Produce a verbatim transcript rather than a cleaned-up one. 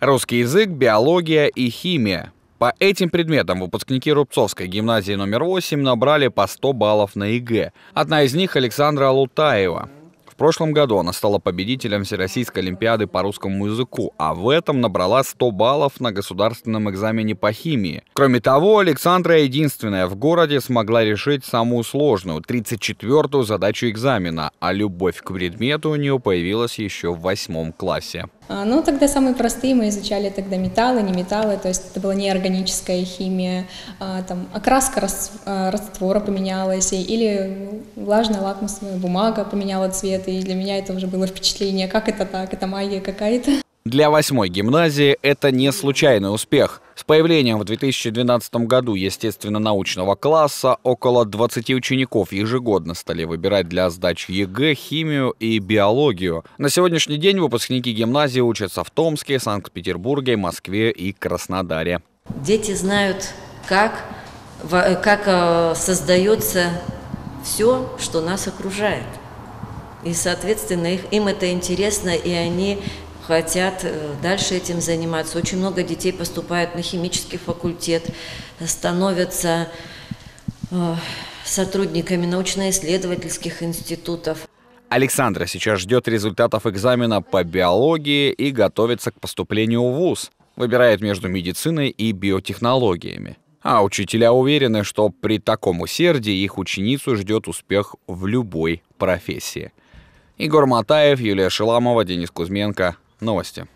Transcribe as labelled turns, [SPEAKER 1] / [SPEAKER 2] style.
[SPEAKER 1] Русский язык, биология и химия. По этим предметам выпускники Рубцовской гимназии номер восемь набрали по сто баллов на ЕГЭ. Одна из них — Александра Лутаева. В прошлом году она стала победителем Всероссийской олимпиады по русскому языку, а в этом набрала сто баллов на государственном экзамене по химии. Кроме того, Александра единственная в городе смогла решить самую сложную, тридцать четвёртую задачу экзамена, а любовь к предмету у нее появилась еще в восьмом классе.
[SPEAKER 2] Ну, тогда самые простые мы изучали тогда металлы, не металлы, то есть это была неорганическая химия, там окраска раствора поменялась, или влажная лакмусовая бумага поменяла цвет, и для меня это уже было впечатление, как это так, это магия какая-то.
[SPEAKER 1] Для восьмой гимназии это не случайный успех. С появлением в две тысячи двенадцатом году естественно-научного класса около двадцати учеников ежегодно стали выбирать для сдачи ЕГЭ химию и биологию. На сегодняшний день выпускники гимназии учатся в Томске, Санкт-Петербурге, Москве и Краснодаре.
[SPEAKER 3] Дети знают, как, как создается все, что нас окружает. И, соответственно, их, им это интересно, и они хотят дальше этим заниматься. Очень много детей поступают на химический факультет, становятся сотрудниками научно-исследовательских институтов.
[SPEAKER 1] Александра сейчас ждет результатов экзамена по биологии и готовится к поступлению в вуз. Выбирает между медициной и биотехнологиями. А учителя уверены, что при таком усердии их ученицу ждет успех в любой профессии. Егор Матаев, Юлия Шиламова, Денис Кузьменко. Новости.